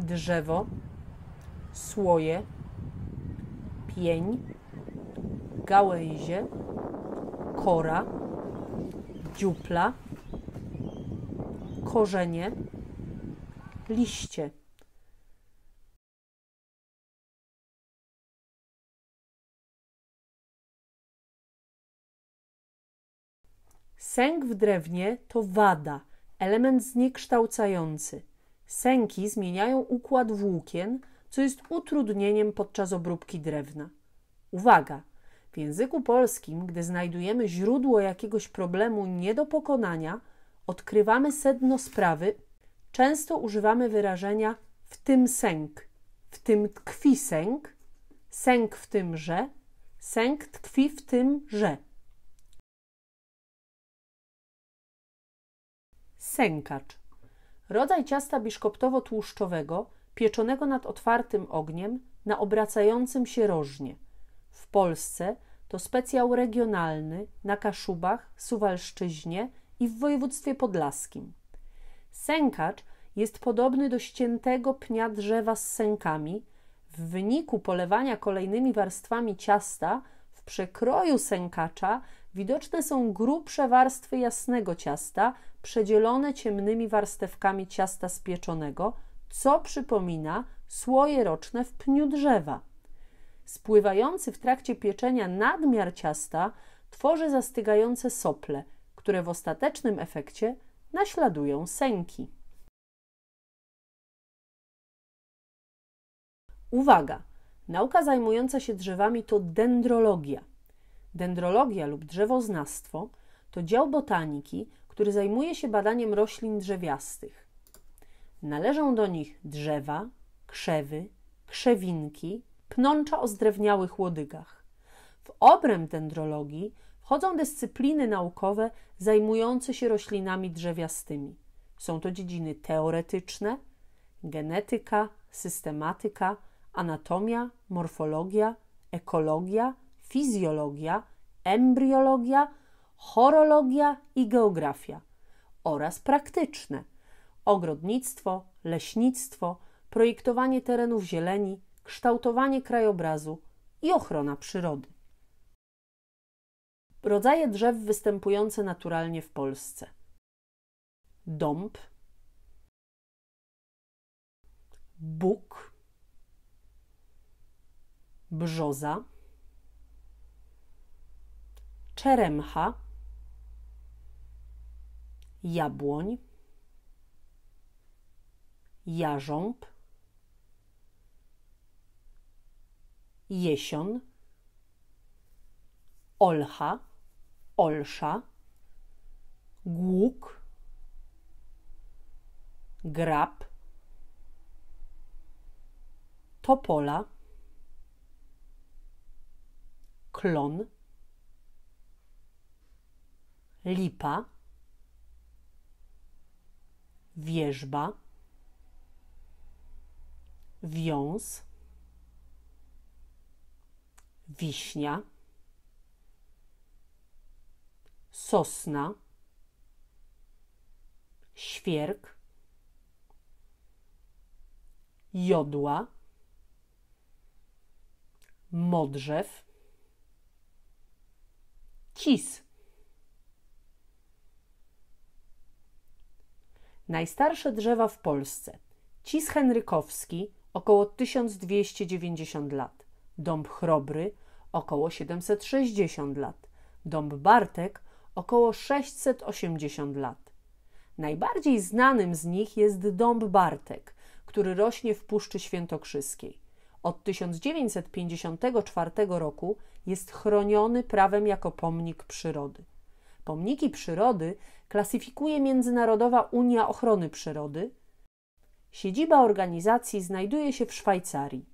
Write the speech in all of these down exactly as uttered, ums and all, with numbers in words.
drzewo, słoje, pień, gałęzie, kora, dziupla, korzenie, liście. Sęk w drewnie to wada, element zniekształcający. Sęki zmieniają układ włókien, co jest utrudnieniem podczas obróbki drewna. Uwaga! W języku polskim, gdy znajdujemy źródło jakiegoś problemu nie do pokonania, odkrywamy sedno sprawy, często używamy wyrażenia w tym sęk, w tym tkwi sęk, sęk w tym, że, sęk tkwi w tym, że. Sękacz. Rodzaj ciasta biszkoptowo-tłuszczowego, pieczonego nad otwartym ogniem na obracającym się rożnie. W Polsce to specjał regionalny na Kaszubach, Suwalszczyźnie i w województwie podlaskim. Sękacz jest podobny do ściętego pnia drzewa z sękami. W wyniku polewania kolejnymi warstwami ciasta w przekroju sękacza widoczne są grubsze warstwy jasnego ciasta, przedzielone ciemnymi warstewkami ciasta spieczonego, co przypomina słoje roczne w pniu drzewa. Spływający w trakcie pieczenia nadmiar ciasta tworzy zastygające sople, które w ostatecznym efekcie naśladują sęki. Uwaga! Nauka zajmująca się drzewami to dendrologia. Dendrologia lub drzewoznawstwo to dział botaniki, który zajmuje się badaniem roślin drzewiastych. Należą do nich drzewa, krzewy, krzewinki, pnącza o zdrewniałych łodygach. W obręb dendrologii wchodzą dyscypliny naukowe zajmujące się roślinami drzewiastymi. Są to dziedziny teoretyczne, genetyka, systematyka, anatomia, morfologia, ekologia, fizjologia, embriologia, horologia i geografia oraz praktyczne: ogrodnictwo, leśnictwo, projektowanie terenów zieleni, kształtowanie krajobrazu i ochrona przyrody. Rodzaje drzew występujące naturalnie w Polsce: dąb, buk, brzoza, czeremcha, jabłoń, jarząb, jesion, olcha, olsza, głuk, grab, topola, klon, lipa, wierzba, wiąz, wiśnia, sosna, świerk, jodła, modrzew, cis. Najstarsze drzewa w Polsce: cis henrykowski około tysiąc dwieście dziewięćdziesiąt lat, dąb chrobry około siedemset sześćdziesiąt lat, dąb bartek około sześćset osiemdziesiąt lat. Najbardziej znanym z nich jest dąb bartek, który rośnie w Puszczy Świętokrzyskiej. Od tysiąc dziewięćset pięćdziesiątego czwartego roku jest chroniony prawem jako pomnik przyrody. Pomniki przyrody klasyfikuje Międzynarodowa Unia Ochrony Przyrody. Siedziba organizacji znajduje się w Szwajcarii.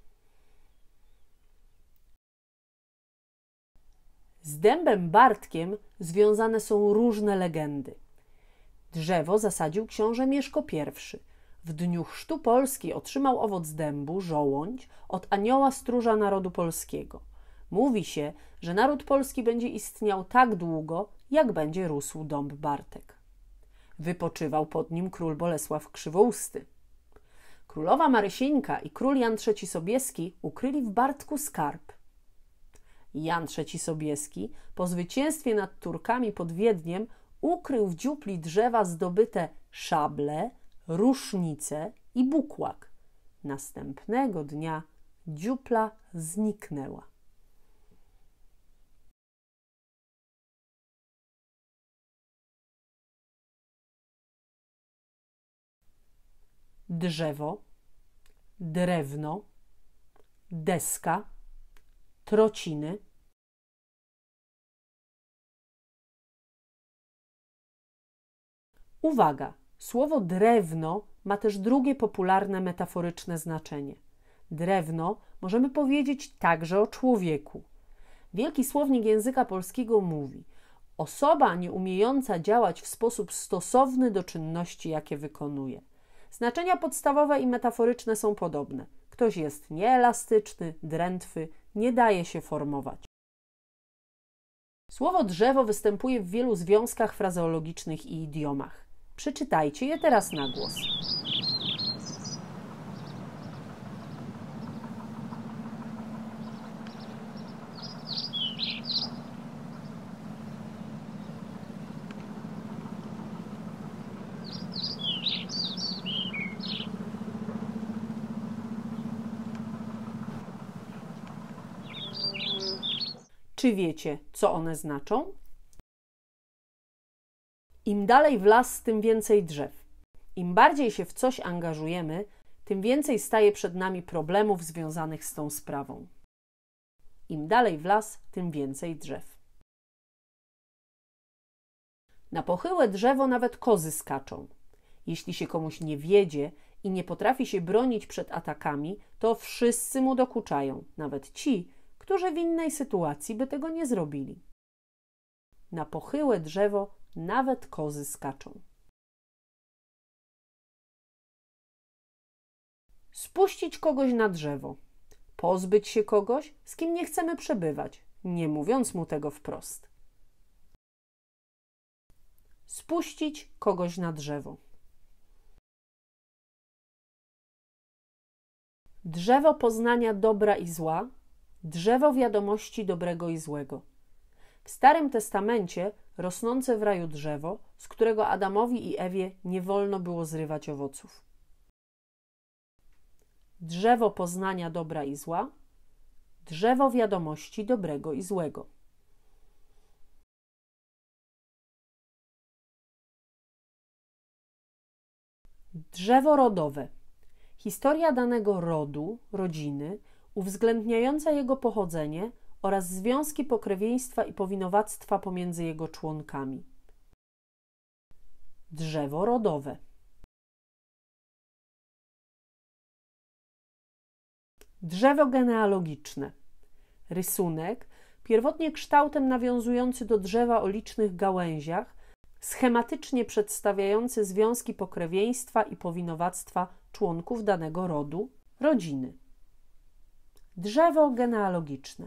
Z dębem Bartkiem związane są różne legendy. Drzewo zasadził książę Mieszko I. W dniu chrztu Polski otrzymał owoc dębu, żołądź, od anioła stróża narodu polskiego. Mówi się, że naród polski będzie istniał tak długo, jak będzie rósł dąb Bartek. Wypoczywał pod nim król Bolesław Krzywousty. Królowa Marysieńka i król Jan trzeci Sobieski ukryli w Bartku skarb. Jan trzeci Sobieski po zwycięstwie nad Turkami pod Wiedniem ukrył w dziupli drzewa zdobyte szable, rusznice i bukłak. Następnego dnia dziupla zniknęła. Drzewo, drewno, deska, trociny. Uwaga! Słowo drewno ma też drugie popularne metaforyczne znaczenie. Drewno możemy powiedzieć także o człowieku. Wielki słownik języka polskiego mówi: osoba nieumiejąca działać w sposób stosowny do czynności, jakie wykonuje. Znaczenia podstawowe i metaforyczne są podobne. Ktoś jest nieelastyczny, drętwy, nie daje się formować. Słowo drzewo występuje w wielu związkach frazeologicznych i idiomach. Przeczytajcie je teraz na głos. Czy wiecie, co one znaczą? Im dalej w las, tym więcej drzew. Im bardziej się w coś angażujemy, tym więcej staje przed nami problemów związanych z tą sprawą. Im dalej w las, tym więcej drzew. Na pochyłe drzewo nawet kozy skaczą. Jeśli się komuś nie wiedzie i nie potrafi się bronić przed atakami, to wszyscy mu dokuczają, nawet ci, którzy w innej sytuacji by tego nie zrobili. Na pochyłe drzewo nawet kozy skaczą. Spuścić kogoś na drzewo. Pozbyć się kogoś, z kim nie chcemy przebywać, nie mówiąc mu tego wprost. Spuścić kogoś na drzewo. Drzewo poznania dobra i zła, drzewo wiadomości dobrego i złego. W Starym Testamencie rosnące w raju drzewo, z którego Adamowi i Ewie nie wolno było zrywać owoców. Drzewo poznania dobra i zła, drzewo wiadomości dobrego i złego. Drzewo rodowe. Historia danego rodu, rodziny, uwzględniająca jego pochodzenie oraz związki pokrewieństwa i powinowactwa pomiędzy jego członkami. Drzewo rodowe. Drzewo genealogiczne. Rysunek, pierwotnie kształtem nawiązujący do drzewa o licznych gałęziach, schematycznie przedstawiający związki pokrewieństwa i powinowactwa członków danego rodu, rodziny. Drzewo genealogiczne.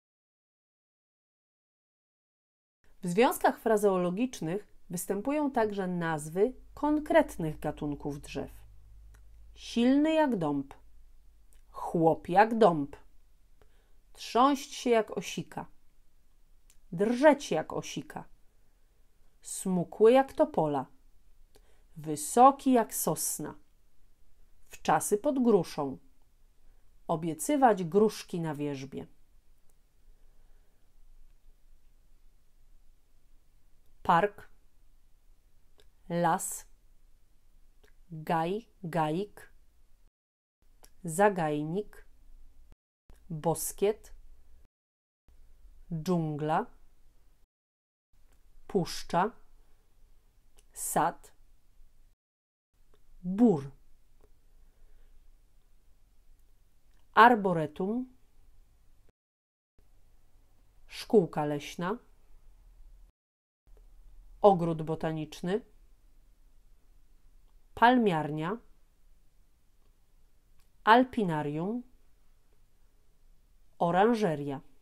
W związkach frazeologicznych występują także nazwy konkretnych gatunków drzew. Silny jak dąb, chłop jak dąb, trząść się jak osika, drżeć jak osika, smukły jak topola, wysoki jak sosna, wczasy pod gruszą, obiecywać gruszki na wierzbie. Park, las, gaj, gaik, zagajnik, boskiet, dżungla, puszcza, sad, bór, arboretum, szkółka leśna, ogród botaniczny, palmiarnia, alpinarium, oranżeria.